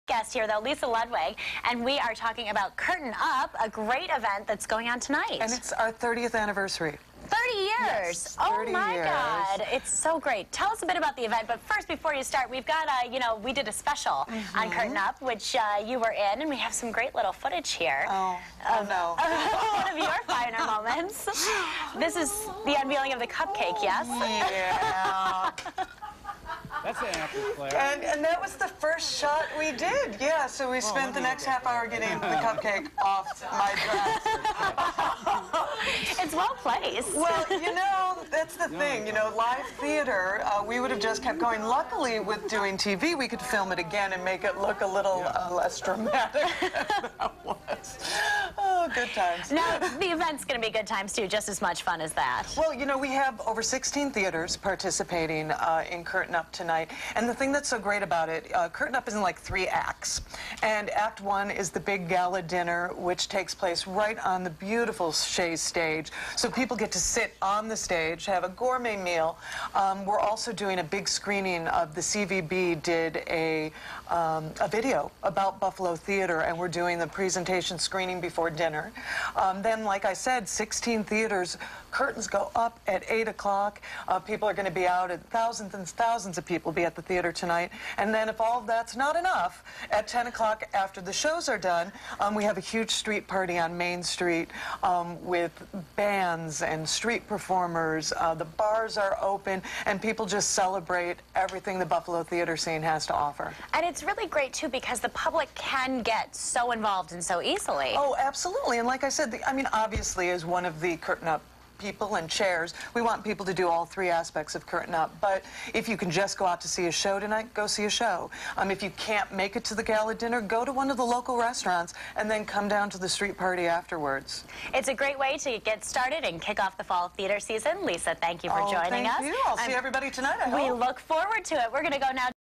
guest here, though, Lisa Ludwig, and we are talking about Curtain Up, a great event that's going on tonight. And it's our 30th anniversary. 30 years. Yes, 30 oh my years. God, it's so great. Tell us a bit about the event, but first, before you start, we've got we did a special on Curtain Up, which you were in, and we have some great little footage here. Oh no. One of your finer moments. This is the unveiling of the cupcake, yes? Yeah. That's an actress, Claire. And that was the first shot we did. Yeah, so we spent the next half hour getting the cupcake off my dress. It's well placed. Well, you know, that's the thing. You know, live theater, we would have just kept going. Luckily, with doing TV, we could film it again and make it look a little less dramatic than that was. Oh, good times. Now, the event's going to be good times, too, just as much fun as that. Well, you know, we have over 16 theaters participating in Curtain Up tonight. And the thing that's so great about it, Curtain Up is in like 3 acts. And Act 1 is the big gala dinner, which takes place right on the beautiful Shays stage. So people get to sit on the stage, have a gourmet meal. We're also doing a big screening of the CVB did a video about Buffalo Theater, and we're doing the presentation screening before dinner. Then, like I said, 16 theaters. Curtains go up at 8 o'clock. People are going to be out, and thousands of people will be at the theater tonight. And then if all of that's not enough, at 10 o'clock after the shows are done, we have a huge street party on Main Street with bands and street performers. The bars are open, and people just celebrate everything the Buffalo theater scene has to offer. And it's really great, too, because the public can get so involved and so easily. Oh, absolutely. And like I said, I mean, obviously, as one of the Curtain Up people and chairs, we want people to do all 3 aspects of Curtain Up. But if you can just go out to see a show tonight, go see a show. If you can't make it to the gala dinner, go to one of the local restaurants and then come down to the street party afterwards. It's a great way to get started and kick off the fall theater season. Lisa, thank you for joining us. Thank you. I'll see everybody tonight, I hope. We look forward to it. We're going to go now